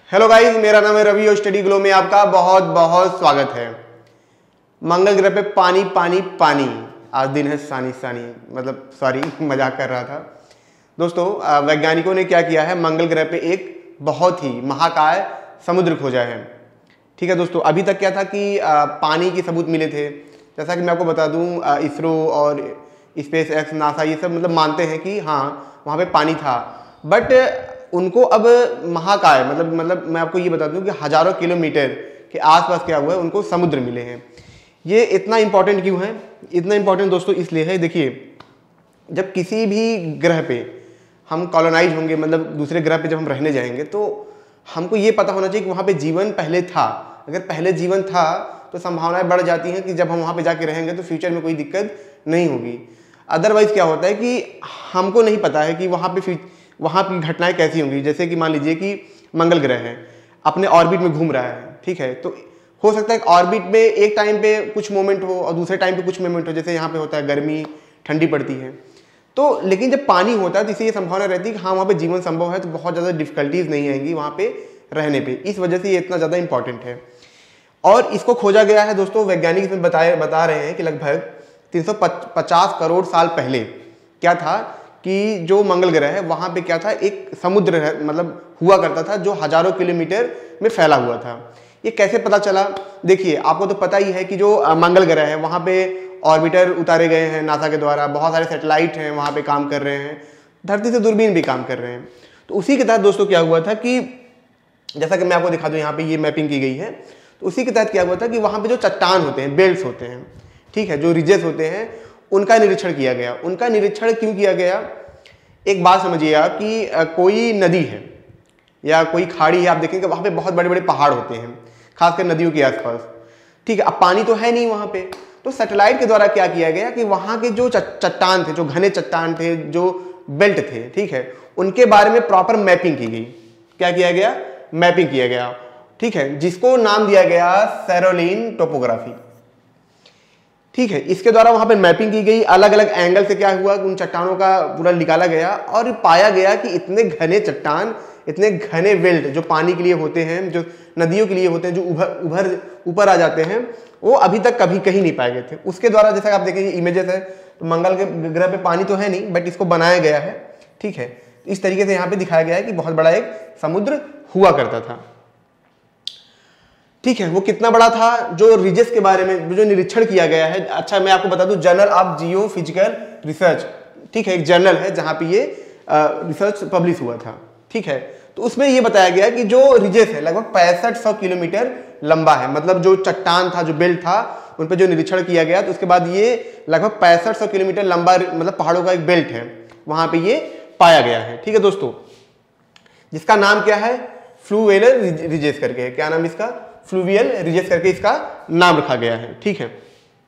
Hello guys, मेरा नाम है रवि और स्टडी ग्लो में आपका बहुत बहुत स्वागत है। मंगल ग्रह पे पानी पानी पानी, आज दिन है सानी सानी, मतलब सॉरी मजाक कर रहा था। दोस्तों, वैज्ञानिकों ने क्या किया है, मंगल ग्रह पे एक बहुत ही महाकाय समुद्र खोजा है। ठीक है दोस्तों, अभी तक क्या था कि पानी के सबूत मिले थे। जैसा कि मैं आपको बता दूं, इसरो और स्पेस एक्स, नासा, ये सब मतलब मानते हैं कि हाँ वहाँ पे पानी था, बट उनको अब महाकाय मतलब मैं आपको ये बता दूं कि हजारों किलोमीटर के आसपास क्या हुआ है, उनको समुद्र मिले हैं। ये इतना इंपॉर्टेंट क्यों है? इतना इंपॉर्टेंट दोस्तों इसलिए है, देखिए जब किसी भी ग्रह पे हम कॉलोनाइज होंगे, मतलब दूसरे ग्रह पे जब हम रहने जाएंगे, तो हमको ये पता होना चाहिए कि वहाँ पे जीवन पहले था। अगर पहले जीवन था तो संभावनाएं बढ़ जाती हैं कि जब हम वहाँ पे जाके रहेंगे तो फ्यूचर में कोई दिक्कत नहीं होगी। अदरवाइज क्या होता है कि हमको नहीं पता है कि वहाँ की घटनाएं कैसी होंगी। जैसे कि मान लीजिए कि मंगल ग्रह है, अपने ऑर्बिट में घूम रहा है, ठीक है, तो हो सकता है ऑर्बिट में एक टाइम पे कुछ मोमेंट हो और दूसरे टाइम पे कुछ मोमेंट हो। जैसे यहाँ पे होता है गर्मी, ठंडी पड़ती है, तो लेकिन जब पानी होता है तो इससे ये संभावना रहती है कि हाँ वहाँ पे जीवन संभव है, तो बहुत ज़्यादा डिफिकल्टीज नहीं आएंगी वहाँ पे रहने पे। इस वजह से ये इतना ज़्यादा इंपॉर्टेंट है। और इसको खोजा गया है दोस्तों, वैज्ञानिक इसमें बता रहे हैं कि लगभग 350 करोड़ साल पहले क्या था कि जो मंगल ग्रह है वहाँ पे क्या था, एक समुद्र है, मतलब हुआ करता था जो हजारों किलोमीटर में फैला हुआ था। ये कैसे पता चला? देखिए आपको तो पता ही है कि जो मंगल ग्रह है वहाँ पे ऑर्बिटर उतारे गए हैं नासा के द्वारा, बहुत सारे सैटेलाइट हैं वहाँ पे काम कर रहे हैं, धरती से दूरबीन भी काम कर रहे हैं। तो उसी के तहत दोस्तों क्या हुआ था कि जैसा कि मैं आपको दिखा दूँ, यहाँ पे ये मैपिंग की गई है, तो उसी के तहत क्या हुआ था कि वहाँ पे जो चट्टान होते हैं, बेल्ट्स होते हैं, ठीक है, जो रिजेस होते हैं, उनका निरीक्षण किया गया। उनका निरीक्षण क्यों किया गया? एक बात समझिए आप कि कोई नदी है या कोई खाड़ी है, आप देखेंगे वहाँ पे बहुत बड़े बड़े पहाड़ होते हैं, खासकर नदियों के आसपास, ठीक है। अब पानी तो है नहीं वहाँ पे, तो सैटेलाइट के द्वारा क्या किया गया कि वहाँ के जो चट्टान थे, जो घने चट्टान थे, जो बेल्ट थे, ठीक है, उनके बारे में प्रॉपर मैपिंग की गई। क्या किया गया? मैपिंग किया गया, ठीक है, जिसको नाम दिया गया सैरोलिन टोपोग्राफी, ठीक है। इसके द्वारा वहां पे मैपिंग की गई, अलग अलग एंगल से क्या हुआ, उन चट्टानों का पूरा निकाला गया और पाया गया कि इतने घने चट्टान, इतने घने बेल्ट जो पानी के लिए होते हैं, जो नदियों के लिए होते हैं, जो ऊपर आ जाते हैं, वो अभी तक कभी कहीं नहीं पाए गए थे। उसके द्वारा जैसा आप देखेंगे इमेजेस है, तो मंगल के ग्रह पे पानी तो है नहीं, बट इसको बनाया गया है, ठीक है। इस तरीके से यहाँ पे दिखाया गया है कि बहुत बड़ा एक समुद्र हुआ करता था, ठीक है। वो कितना बड़ा था, जो रिजेस के बारे में जो निरीक्षण किया गया है। अच्छा मैं आपको बता दूं, journal of geophysical research, ठीक है, एक जर्नल है जहां पे ये रिसर्च पब्लिश हुआ था, ठीक है। तो उसमें ये बताया गया कि जो रिजेस है लगभग 6500 किलोमीटर लंबा है। मतलब जो चट्टान था, जो बेल्ट था, उन पर जो निरीक्षण किया गया, तो उसके बाद ये लगभग 6500 किलोमीटर लंबा, मतलब पहाड़ों का एक बेल्ट है, वहां पे ये पाया गया है, ठीक है दोस्तों, जिसका नाम क्या है, फ्लूवियल रिजेस करके है। क्या नाम इसका? फ्लूवियल रिजेस करके इसका नाम रखा गया है, ठीक है।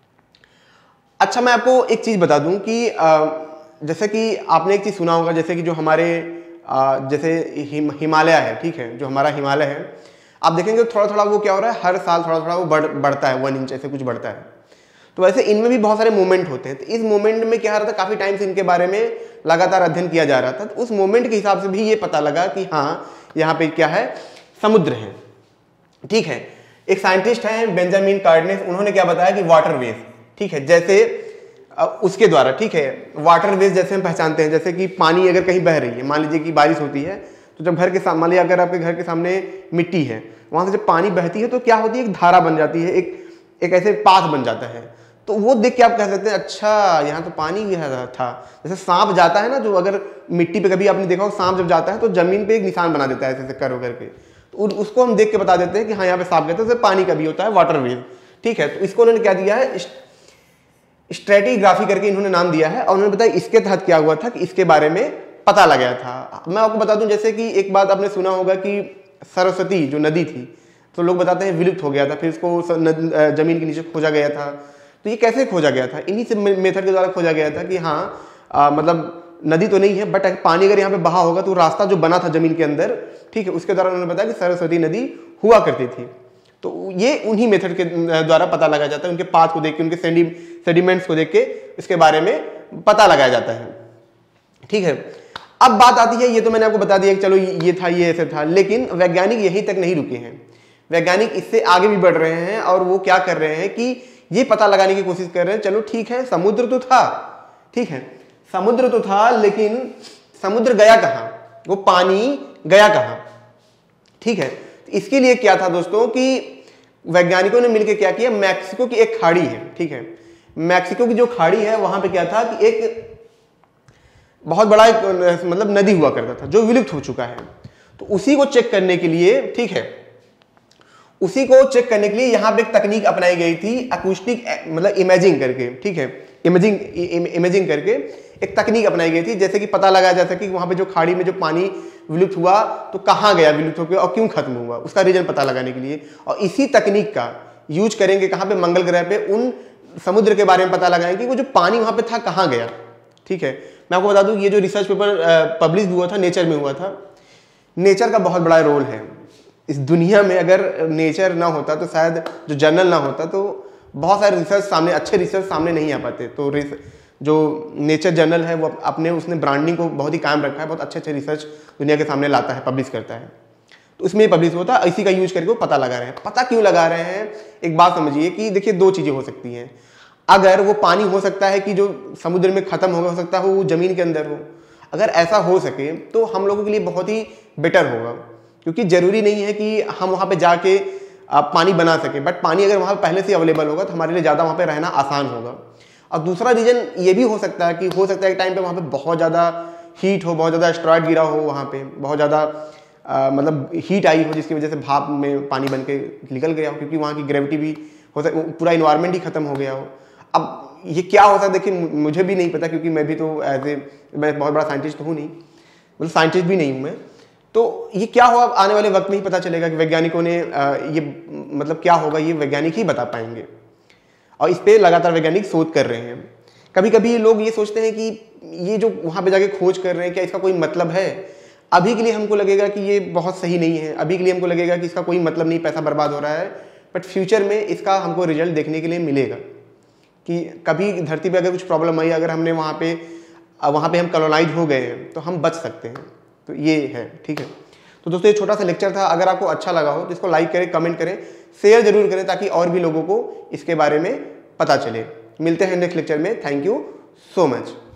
अच्छा मैं आपको एक चीज बता दूं कि जैसे कि आपने एक चीज सुना होगा, जैसे कि जो हमारे जैसे हिमालय है, ठीक है, जो हमारा हिमालय है, आप देखेंगे थोड़ा थोड़ा वो क्या हो रहा है, हर साल थोड़ा थोड़ा वो बढ़ता है, 1 इंच ऐसे कुछ बढ़ता है। तो वैसे इनमें भी बहुत सारे मूवमेंट होते हैं। तो इस मूवमेंट में क्या हो रहा था, काफी टाइम से इनके बारे में लगातार अध्ययन किया जा रहा था। तो उस मूवमेंट के हिसाब से भी ये पता लगा कि हाँ यहाँ पे क्या है, समुद्र है, ठीक है। एक साइंटिस्ट हैं बेंजामिन कार्डनेस, उन्होंने क्या बताया कि वाटरवेज, ठीक है, जैसे उसके द्वारा, ठीक है, वाटरवेज जैसे हम पहचानते हैं, जैसे कि पानी अगर कहीं बह रही है, मान लीजिए कि बारिश होती है, तो जब घर के सामने, मान लीजिए अगर आपके घर के सामने मिट्टी है, वहां से जब पानी बहती है तो क्या होती है, एक धारा बन जाती है, एक ऐसे पाथ बन जाता है। तो वो देख के आप कह सकते हैं अच्छा यहाँ तो पानी था। जैसे सांप जाता है ना, जो अगर मिट्टी पे कभी आपने देखा हो, सांप जब जाता है तो जमीन पे एक निशान बना देता है ऐसे कर करके, तो उसको हम देख के बता देते हैं कि हाँ यहाँ पे सांप गया, तो पानी का भी होता है वाटरवेज, ठीक है। तो इसको उन्होंने क्या दिया है, स्ट्रेटिग्राफी करके इन्होंने नाम दिया है। और उन्होंने बताया इसके तहत क्या हुआ था कि इसके बारे में पता लगाया था। मैं आपको बता दूं, जैसे कि एक बात आपने सुना होगा कि सरस्वती जो नदी थी, तो लोग बताते हैं विलुप्त हो गया था, फिर इसको जमीन के नीचे खोजा गया था। तो ये कैसे खोजा गया था? इन्हीं से मेथड के द्वारा खोजा गया था कि हाँ मतलब नदी तो नहीं है, बट पानी अगर यहाँ पे बहा होगा तो रास्ता जो बना था जमीन के अंदर, ठीक है, उसके द्वारा उन्होंने बताया कि सरस्वती नदी हुआ करती थी। तो ये उन्हीं मेथड के द्वारा पता लगाया जाता है, उनके पाथ को देख के, उनके सेडिमेंट्स को देख के इसके बारे में पता लगाया जाता है, ठीक है। अब बात आती है, ये तो मैंने आपको बता दिया कि चलो ये था, ये ऐसे था, लेकिन वैज्ञानिक यहीं तक नहीं रुके हैं। वैज्ञानिक इससे आगे भी बढ़ रहे हैं और वो क्या कर रहे हैं कि ये पता लगाने की कोशिश कर रहे हैं, चलो ठीक है समुद्र तो था, ठीक है समुद्र तो था, लेकिन समुद्र गया कहां, वो पानी गया कहां, ठीक है। इसके लिए क्या था दोस्तों कि वैज्ञानिकों ने मिलकर क्या किया, मैक्सिको की एक खाड़ी है, ठीक है, मैक्सिको की जो खाड़ी है वहां पे क्या था कि एक बहुत बड़ा एक मतलब नदी हुआ करता था जो विलुप्त हो चुका है। तो उसी को चेक करने के लिए, ठीक है, उसी को चेक करने के लिए यहाँ पे एक तकनीक अपनाई गई थी, अकूस्टिक मतलब इमेजिंग करके, ठीक है, इमेजिंग करके एक तकनीक अपनाई गई थी, जैसे कि पता लगाया जा सके कि वहां पे जो खाड़ी में जो पानी विलुप्त हुआ तो कहाँ गया विलुप्त होकर और क्यों खत्म हुआ, उसका रीजन पता लगाने के लिए। और इसी तकनीक का यूज करेंगे कहाँ पे, मंगल ग्रह पे, उन समुद्र के बारे में पता लगाएंगे कि वो जो पानी वहां पे था कहाँ गया, ठीक है। मैं आपको बता दूं ये जो रिसर्च पेपर पब्लिश हुआ था नेचर में हुआ था। नेचर का बहुत बड़ा रोल है इस दुनिया में, अगर नेचर ना होता तो शायद जो जर्नल ना होता तो बहुत सारे रिसर्च सामने, अच्छे रिसर्च सामने नहीं आ पाते। तो जो नेचर जर्नल है वो अपने उसने ब्रांडिंग को बहुत ही कायम रखा है, बहुत अच्छे अच्छे रिसर्च दुनिया के सामने लाता है, पब्लिश करता है। तो उसमें पब्लिश होता है, इसी का यूज करके वो पता लगा रहे हैं। पता क्यों लगा रहे हैं, एक बात समझिए कि देखिए दो चीजें हो सकती हैं। अगर वो पानी हो सकता है कि जो समुद्र में खत्म होगा, हो सकता है वो जमीन के अंदर हो। अगर ऐसा हो सके तो हम लोगों के लिए बहुत ही बेटर होगा, क्योंकि जरूरी नहीं है कि हम वहां पे जाके पानी बना सके, बट पानी अगर वहां पहले से अवेलेबल होगा तो हमारे लिए ज्यादा वहां पे रहना आसान होगा। और दूसरा रीजन ये भी हो सकता है कि हो सकता है एक टाइम पे वहां पे बहुत ज्यादा हीट हो, बहुत ज्यादा एस्टेरॉयड गिरा हो, वहां पे बहुत ज्यादा मतलब हीट आई हो, जिसकी वजह से भाप में पानी बन के निकल गया हो, क्योंकि वहां की ग्रेविटी भी हो सकता, पूरा इन्वायरमेंट ही खत्म हो गया हो। अब ये क्या होता है देखिए, मुझे भी नहीं पता, क्योंकि मैं भी तो मैं बहुत बड़ा साइंटिस्ट तो हूँ नहीं, मतलब साइंटिस्ट भी नहीं हूँ मैं। तो ये क्या होगा आने वाले वक्त में ही पता चलेगा कि वैज्ञानिकों ने ये मतलब क्या होगा, ये वैज्ञानिक ही बता पाएंगे। और इस पे लगातार वैज्ञानिक शोध कर रहे हैं। कभी कभी लोग ये सोचते हैं कि ये जो वहाँ पे जाके खोज कर रहे हैं क्या इसका कोई मतलब है। अभी के लिए हमको लगेगा कि ये बहुत सही नहीं है, अभी के लिए हमको लगेगा कि इसका कोई मतलब नहीं, पैसा बर्बाद हो रहा है, बट फ्यूचर में इसका हमको रिजल्ट देखने के लिए मिलेगा कि कभी धरती पे अगर कुछ प्रॉब्लम आई, अगर हमने वहाँ पे हम कॉलोनाइज हो गए हैं तो हम बच सकते हैं। तो ये है, ठीक है। तो दोस्तों ये छोटा सा लेक्चर था, अगर आपको अच्छा लगा हो तो इसको लाइक करें, कमेंट करें, शेयर जरूर करें, ताकि और भी लोगों को इसके बारे में पता चले। मिलते हैं नेक्स्ट लेक्चर में। Thank you so much.